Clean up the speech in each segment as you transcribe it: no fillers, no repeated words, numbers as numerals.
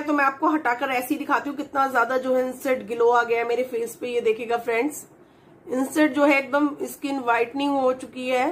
तो मैं आपको हटाकर ऐसे ही दिखाती हूँ कितना ज्यादा जो है इंस्टेंट ग्लो आ गया है मेरे फेस पे। ये देखिएगा फ्रेंड्स, इंस्टेंट जो है एकदम स्किन वाइटनिंग हो चुकी है।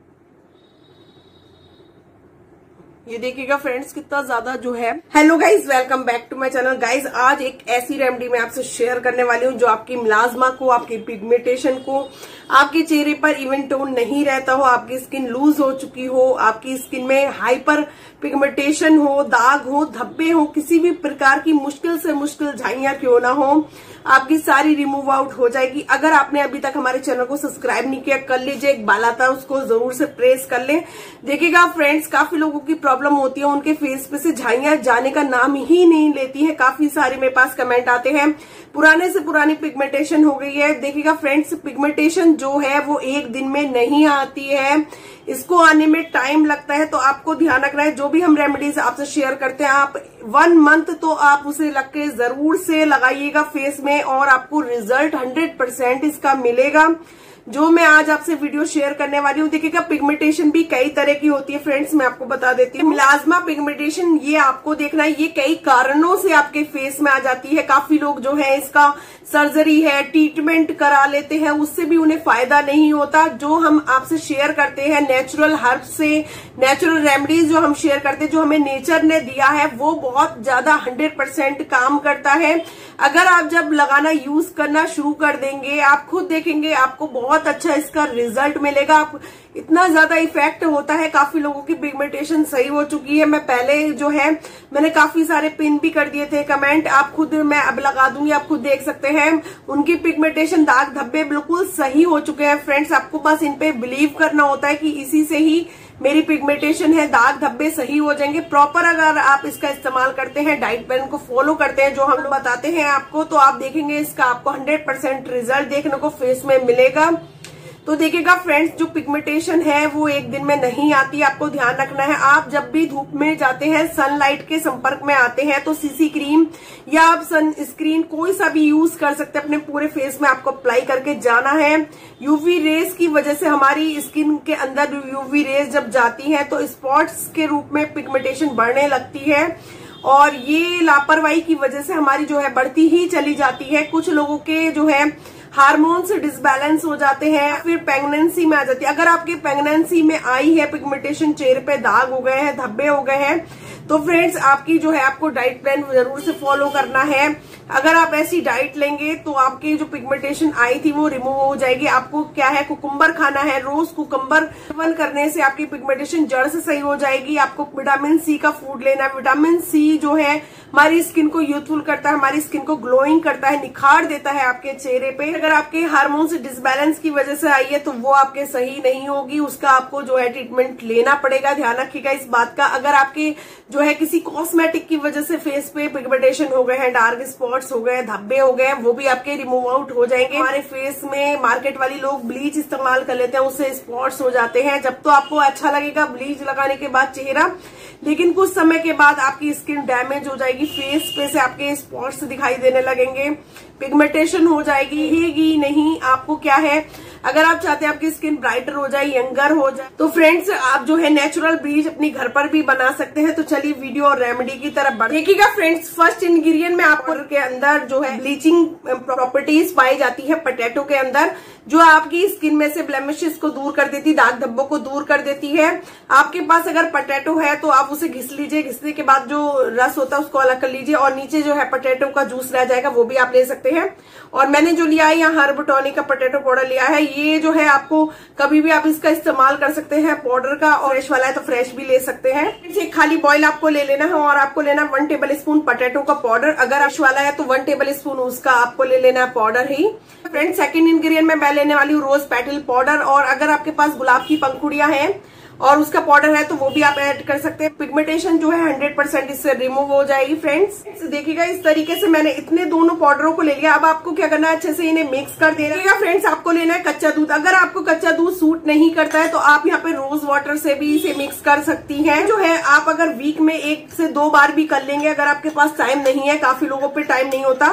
ये देखिएगा फ्रेंड्स कितना ज्यादा जो है। Hello guys, welcome back to my channel. Guys आज एक ऐसी रेमेडी मैं आपसे शेयर करने वाली हूँ जो आपकी मिलाजमा को, आपकी पिगमेंटेशन को, आपके चेहरे पर इवन टोन नहीं रहता हो, आपकी स्किन लूज हो चुकी हो, आपकी स्किन में हाइपर पिगमेंटेशन हो, दाग हो, धब्बे हो, किसी भी प्रकार की मुश्किल से मुश्किल झाइयां क्यों ना हो, आपकी सारी रिमूव आउट हो जाएगी। अगर आपने अभी तक हमारे चैनल को सब्सक्राइब नहीं किया, कर लीजिए। एक बाल आता है उसको जरूर से प्रेस कर लें। देखिएगा फ्रेंड्स, काफी लोगों की प्रॉब्लम होती है, उनके फेस पे से झाइयां जाने का नाम ही नहीं लेती है। काफी सारे मेरे पास कमेंट आते हैं, पुराने से पुरानी पिगमेंटेशन हो गई है। देखिएगा फ्रेंड्स, पिगमेंटेशन जो है वो एक दिन में नहीं आती है, इसको आने में टाइम लगता है। तो आपको ध्यान रखना है, जो भी हम रेमेडीज आपसे शेयर करते हैं, आप 1 मंथ तो आप उसे लग के जरूर से लगाइएगा फेस में और आपको रिजल्ट 100% इसका मिलेगा। जो मैं आज आपसे वीडियो शेयर करने वाली हूँ, देखिएगा पिगमेंटेशन भी कई तरह की होती है फ्रेंड्स, मैं आपको बता देती हूँ। मिलाजमा पिगमेंटेशन ये आपको देखना है, ये कई कारणों से आपके फेस में आ जाती है। काफी लोग जो है इसका सर्जरी है, ट्रीटमेंट करा लेते हैं, उससे भी उन्हें फायदा नहीं होता। जो हम आपसे शेयर करते हैं नेचुरल हर्ब से, नेचुरल रेमेडीज जो हम शेयर करते हैं, जो हमें नेचर ने दिया है, वो बहुत ज्यादा 100% काम करता है। अगर आप जब लगाना यूज करना शुरू कर देंगे, आप खुद देखेंगे आपको बहुत अच्छा इसका रिजल्ट मिलेगा। आप इतना ज्यादा इफेक्ट होता है, काफी लोगों की पिगमेंटेशन सही हो चुकी है। मैं पहले जो है मैंने काफी सारे पिन भी कर दिए थे कमेंट, आप खुद, मैं अब लगा दूंगी, आप खुद देख सकते हैं उनकी पिगमेंटेशन, दाग धब्बे बिल्कुल सही हो चुके हैं। फ्रेंड्स आपको बस इन पे बिलीव करना होता है कि इसी से ही मेरी पिगमेंटेशन है, दाग धब्बे सही हो जाएंगे। प्रॉपर अगर आप इसका इस्तेमाल करते हैं, डाइट प्लान को फॉलो करते हैं जो हम बताते हैं आपको, तो आप देखेंगे इसका आपको 100% रिजल्ट देखने को फेस में मिलेगा। तो देखिएगा फ्रेंड्स, जो पिगमेंटेशन है वो एक दिन में नहीं आती, आपको ध्यान रखना है। आप जब भी धूप में जाते हैं, सनलाइट के संपर्क में आते हैं, तो सीसी क्रीम या आप सनस्क्रीन कोई सा भी यूज कर सकते हैं, अपने पूरे फेस में आपको अप्लाई करके जाना है। यूवी रेज की वजह से हमारी स्किन के अंदर यूवी रेज जब जाती है तो स्पॉट्स के रूप में पिगमेंटेशन बढ़ने लगती है, और ये लापरवाही की वजह से हमारी जो है बढ़ती ही चली जाती है। कुछ लोगों के जो है हार्मोन्स डिसबैलेंस हो जाते हैं, फिर प्रेगनेंसी में आ जाती है। अगर आपके प्रेगनेंसी में आई है पिगमेंटेशन, चेहरे पे दाग हो गए हैं, धब्बे हो गए हैं, तो फ्रेंड्स आपकी जो है आपको डाइट प्लान जरूर से फॉलो करना है। अगर आप ऐसी डाइट लेंगे तो आपकी जो पिगमेंटेशन आई थी वो रिमूव हो जाएगी। आपको क्या है, कुकुम्बर खाना है, रोज कुकुम्बर सेवन करने से आपकी पिगमेंटेशन जड़ से सही हो जाएगी। आपको विटामिन सी का फूड लेना है। विटामिन सी जो है हमारी स्किन को यूथफुल करता है, हमारी स्किन को ग्लोइंग करता है, निखार देता है आपके चेहरे पे। अगर आपके हार्मोन से डिसबैलेंस की वजह से आई है तो वो आपके सही नहीं होगी, उसका आपको जो है ट्रीटमेंट लेना पड़ेगा। ध्यान रखिएगा इस बात का। अगर आपके जो है किसी कॉस्मेटिक की वजह से फेस पे पिगमेंटेशन हो गए हैं, डार्क स्पॉट्स हो गए, धब्बे हो गए, वो भी आपके रिमूव आउट हो जाएंगे। हमारे फेस में मार्केट वाली लोग ब्लीच इस्तेमाल कर लेते हैं, उससे स्पॉट्स हो जाते हैं। जब तो आपको अच्छा लगेगा ब्लीच लगाने के बाद चेहरा, लेकिन कुछ समय के बाद आपकी स्किन डैमेज हो जाएगी, फेस पे से आपके स्पॉट्स दिखाई देने लगेंगे, पिगमेंटेशन हो जाएगी, रहेगी नहीं। आपको क्या है, अगर आप चाहते हैं आपकी स्किन ब्राइटर हो जाए, यंगर हो जाए, तो फ्रेंड्स आप जो है नेचुरल ब्लीच अपनी घर पर भी बना सकते हैं। तो चलिए वीडियो और रेमेडी की तरफ बढ़ते हैं। देखिएगा फ्रेंड्स, फर्स्ट इंग्रेडिएंट में आपको के अंदर जो है ब्लीचिंग प्रॉपर्टीज पाई जाती है पोटैटो के अंदर, जो आपकी स्किन में से ब्लेमिशेस को दूर कर देती, दाग धब्बों को दूर कर देती है। आपके पास अगर पोटैटो है तो आप उसे घिस लीजिए, घिसने के बाद जो रस होता है उसको अलग कर लीजिए, और नीचे जो है पोटैटो का जूस रह जाएगा, वो भी आप ले सकते हैं। और मैंने जो लिया है यहाँ हर्ब टॉनिक का पोटैटो पाउडर लिया है। ये जो है आपको कभी भी आप इसका इस्तेमाल कर सकते हैं, पाउडर का, और फ्रेश वाला है तो फ्रेश भी ले सकते हैं। एक खाली बॉयल आपको ले लेना है, और आपको लेना 1 टेबल स्पून पोटैटो का पाउडर। अगर फ्रेश वाला है तो 1 टेबल स्पून उसका आपको ले लेना है पाउडर ही। फ्रेंड्स सेकंड इंग्रेडिएंट में मैं लेने वाली हूँ रोज पेटल पाउडर, और अगर आपके पास गुलाब की पंखुड़ियां हैं और उसका पाउडर है तो वो भी आप ऐड कर सकते हैं। पिगमेंटेशन जो है 100% इससे रिमूव हो जाएगी। फ्रेंड्स देखिएगा इस तरीके से मैंने इतने दोनों पाउडरों को ले लिया। अब आपको क्या करना है, अच्छे से इन्हें मिक्स कर देना है। फ्रेंड्स आपको लेना है कच्चा दूध। अगर आपको कच्चा दूध सूट नहीं करता है तो आप यहाँ पे रोज वाटर से भी इसे मिक्स कर सकती हैं। जो है आप अगर वीक में 1 से 2 बार भी कर लेंगे, अगर आपके पास टाइम नहीं है, काफी लोगों पे टाइम नहीं होता,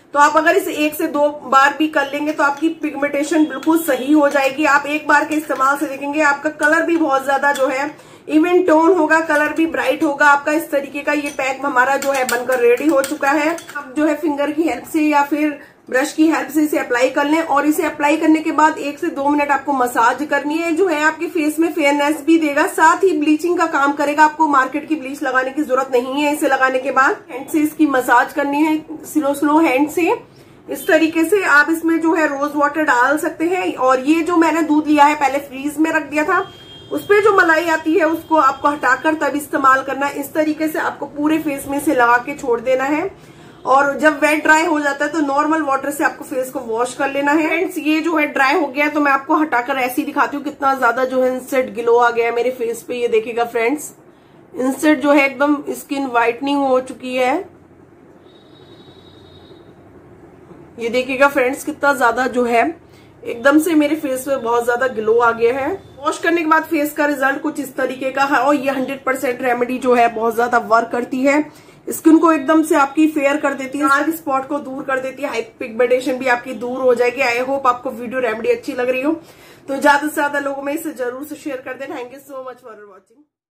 तो आप अगर इसे 1 से 2 बार भी कर लेंगे तो आपकी पिगमेंटेशन बिल्कुल सही हो जाएगी। आप एक बार के इस्तेमाल से देखेंगे आपका कलर भी बहुत ज्यादा जो है इवन टोन होगा, कलर भी ब्राइट होगा आपका। इस तरीके का ये पैक हमारा जो है बनकर रेडी हो चुका है। आप जो है फिंगर की हेल्प से या फिर ब्रश की हेल्प से इसे अप्लाई कर लें और इसे अप्लाई करने के बाद 1 से 2 मिनट आपको मसाज करनी है। जो है आपके फेस में फेयरनेस भी देगा, साथ ही ब्लीचिंग का काम करेगा। आपको मार्केट की ब्लीच लगाने की जरूरत नहीं है। इसे लगाने के बाद हैंड से इसकी मसाज करनी है, स्लो हैंड से। इस तरीके से आप इसमें जो है रोज वाटर डाल सकते हैं। और ये जो मैंने दूध लिया है पहले फ्रीज में रख दिया था, उसपे जो मलाई आती है उसको आपको हटाकर तब इस्तेमाल करना है। इस तरीके से आपको पूरे फेस में से लगा के छोड़ देना है और जब वेट ड्राई हो जाता है तो नॉर्मल वाटर से आपको फेस को वॉश कर लेना है। फ्रेंड्स ये जो है ड्राई हो गया है तो मैं आपको हटाकर ऐसे ही दिखाती हूँ कितना ज्यादा जो है इंस्टेंट ग्लो आ गया है मेरे फेस पे। ये देखिएगा फ्रेंड्स, इंस्टेंट जो है एकदम स्किन व्हाइटनिंग हो चुकी है। ये देखिएगा फ्रेंड्स कितना ज्यादा जो है एकदम से मेरे फेस पे बहुत ज्यादा ग्लो आ गया है। वॉश करने के बाद फेस का रिजल्ट कुछ इस तरीके का है और ये 100% रेमेडी जो है बहुत ज्यादा वर्क करती है। स्किन को एकदम से आपकी फेयर कर देती है, डार्क स्पॉट को दूर कर देती है, हाइपर पिगमेंटेशन भी आपकी दूर हो जाएगी। आई होप आपको वीडियो रेमेडी अच्छी लग रही हो तो ज्यादा से ज्यादा लोगों में इसे जरूर से शेयर कर दें। Thank you so much for watching.